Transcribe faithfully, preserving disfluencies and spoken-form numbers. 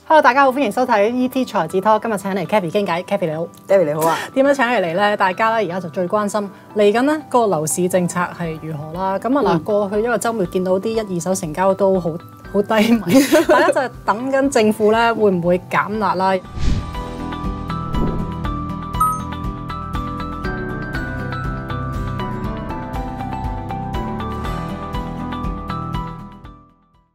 Hello， 大家好，歡迎收睇 E T 財智拖。今日請嚟 Kathy 傾偈 ，Kathy 你好 ，David 你好啊。 點樣請佢嚟咧？大家咧而家就最關心嚟緊呢個樓市政策係如何啦。咁啊嗱，過去一個週末見到啲一二手成交都好好低迷，大家就係等緊政府咧會唔會減辣啦？